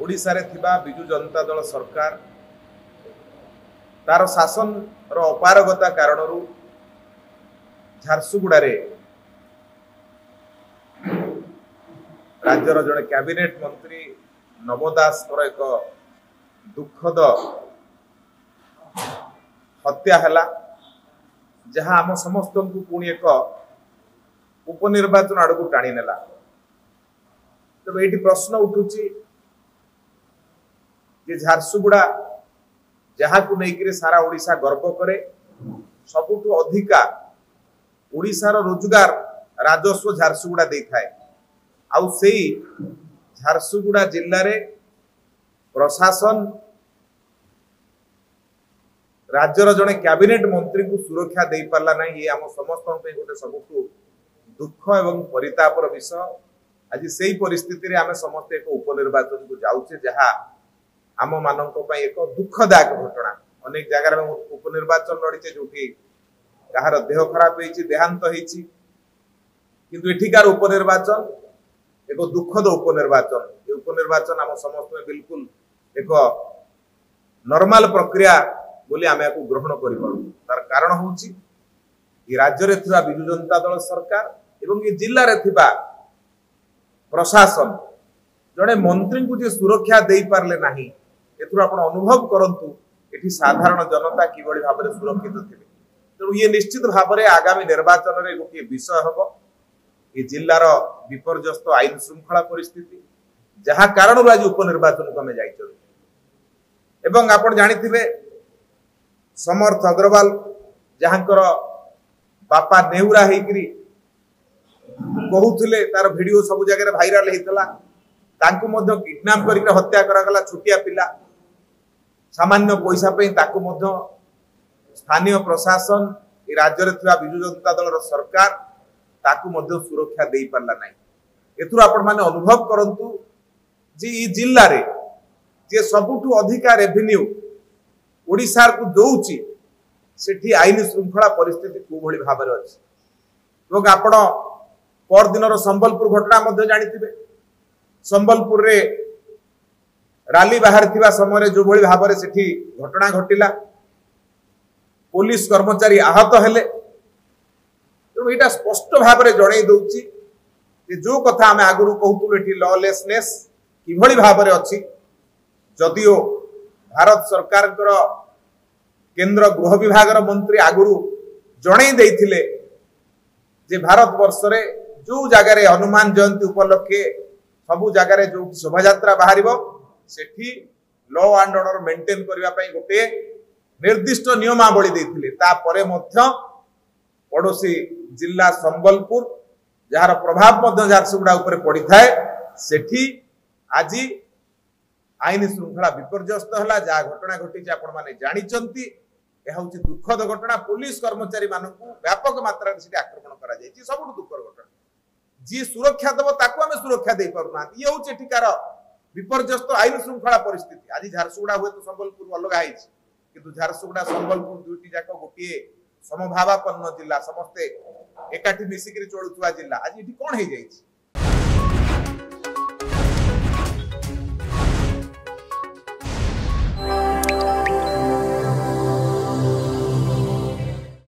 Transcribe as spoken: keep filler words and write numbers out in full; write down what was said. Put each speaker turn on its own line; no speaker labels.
ओडिशा रे थिबा बिजु जनता दल सरकार तार शासन रो अपारगता कारणरू झारसुगुड़ा रे राज्यर जड़े कैबिनेट मंत्री नव दास एक दुखद हत्या है जहाँ आम समस्त को पुणी एक उपनिर्वाचन आड़ को टाणी नेला। तब ये प्रश्न उठुची झारसुगुड़ा जहाँ को लेकर सारा ओडिशा गर्व करे सबुठु अधिका ओडिशार रोजगार राजस्व झारसुगुड़ा दे थाए आउ से झारसुगुड़ा जिल्ला रे प्रशासन राज्यर जड़े कैबिनेट मंत्री को सुरक्षा दे पारला ना ये आम समस्त गोटे सबुठु दुख एवं परितापर विषय। आज से परिस्थिति रे आमे समस्त एक उपनिर्वाचन को जाऊे जहाँ आम मान एक दुखदायक घटना अनेक जगार उपनिर्वाचन लड़ीचे जो कहार देह खराब होती देहांत होती किंतु एठिकार उपनिर्वाचन एक दुखद उपनिर्वाचन ये उपनिर्वाचन आम समस्त बिल्कुल एक नॉर्मल प्रक्रिया बोली आम या ग्रहण कर तार कारण हूँ राज्य रे थिबा बिजु जनता दल सरकार एवं ये जिल्ला रे थिबा प्रशासन जड़े मंत्री को जे सुरक्षा दे पारले नाही एथुर आपण अनुभव करंतु एठी साधारण जनता किबळी भाबरे सुरक्षित थिबे। तेणु ये निश्चित भाबरे आगामी निर्वाचन रे गोटे विषय हबो ये जिल्लार विपर्यस्त आईन श्रृंखला परिस्थिति जहाँ कारण आज उपनिर्वाचन को आम जाइछन एवं आपण जानिथिबे समर्थ अग्रवाल जहाँकर बापा नेउरा हेकरी कहूथिले तार वीडियो सब जगह भाइराल होता तांको मध्य किडनैप करके हत्या करागला छोटिया पिला सामान्य पैसा पे ताको मध्य स्थानीय प्रशासन ये राज्य रे थिबा बिजु जनता दल सरकार ताको मध्य सुरक्षा दे पारला नाही। एथुर आपण माने अनुभव करंतु जे ई जिल्ला रे जे सबुठु अधिका रेवेन्यू ओडिशा को दौची सेठी आईन श्रृंखला परिस्थिति को भली भाबरे अछि लोग आपण पर दिन संबलपुर घटना मध्य जानिथिबे संबलपुर रे राली बाहर थिबा समय जो भली भाबरे सेठी घटना घटिला पुलिस कर्मचारी आहत हेले तो एटा स्पष्ट भाबरे जणै दउची जे जो कथा आमे आगुरु कहतु एठी लॉलेसनेस कि भली भाबरे अछि जदियो भारत सरकार केंद्र गृह विभाग मंत्री आगुरु जणै देइथिले जे भारत वर्ष रे जो जगार हनुमान जयंती उपलक्षे सबू जगार जो शोभा यात्रा बाहर सेठी लॉ एंड ऑर्डर मेंटेन करबा पई गोटे निर्दिष्ट नियमावली देइथिले तापरे मध्य पड़ोसी जिला संबलपुर जार प्रभाव मध्य झारसुगुड़ा ऊपर पड़ी थाए सेठी आज आईन श्रृंखला विपर्यस्त है जहाँ घटना घटी आपण माने जानिचंती यह हूँ दुखद घटना पुलिस कर्मचारी मानू व्यापक मात्रा आक्रमण करा जायछि सबुठ दुखद घटना जी सुरक्षा दब ताकू आमे सुरक्षा दे पारुना ये हूँ एठिकार विपर्यस्त आईन श्रृंखला परिस्थिति आज झारसुगुड़ा हुए तो संबलपुर अलग है किंतु झारसुगुड़ा संबलपुर दुईटी जाक गोटे समभावापन्न जिला समस्ते एकाठी मिसिक चलुवा जिला आज ये कौन हो जाइछि